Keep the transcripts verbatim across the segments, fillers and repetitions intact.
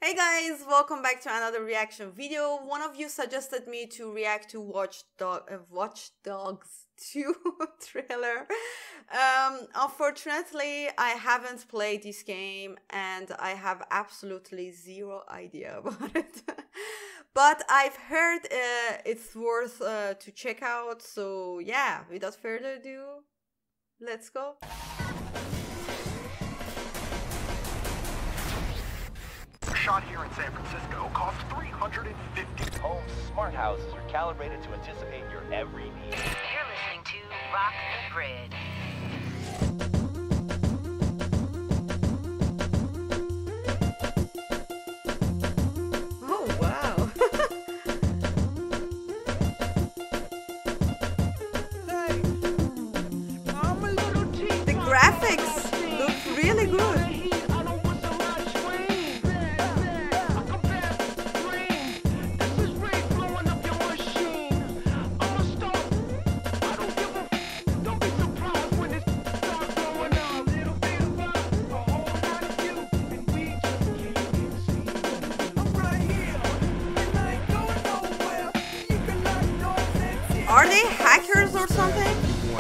Hey guys, welcome back to another reaction video. One of you suggested me to react to Watch, Dog, uh, Watch Dogs two trailer. Um, unfortunately, I haven't played this game and I have absolutely zero idea about it. But I've heard uh, it's worth uh, to check out. So yeah, without further ado, let's go. Shot here in San Francisco cost three hundred fifty. Homes' smart houses are calibrated to anticipate your every need. You're listening to Rock the Grid. Oh wow. The graphics look really good. Are they hackers or something?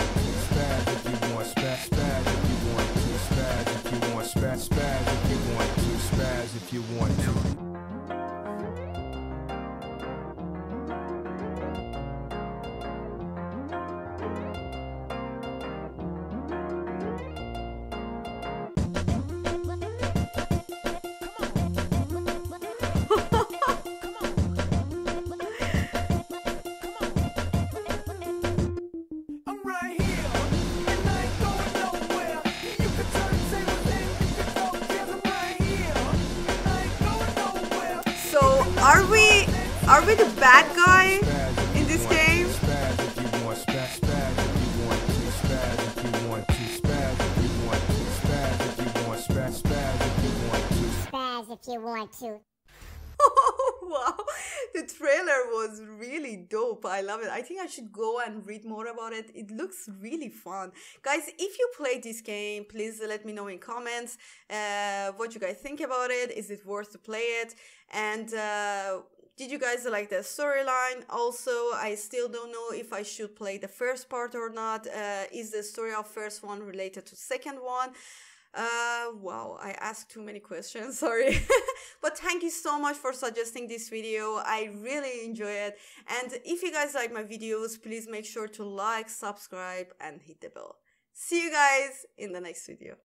So are we are we the bad guy in this game? Spaz if you want to. Wow, the trailer was really dope. I love it. I think I should go and read more about it. It looks really fun. Guys, if you played this game, please let me know in comments uh, what you guys think about it. Is it worth to play it? And uh, did you guys like the storyline? Also, I still don't know if I should play the first part or not. Uh, is the story of first one related to second one? Uh, wow, I asked too many questions, sorry. But thank you so much for suggesting this video. I really enjoy it. And if you guys like my videos, please make sure to like, subscribe, and hit the bell. See you guys in the next video.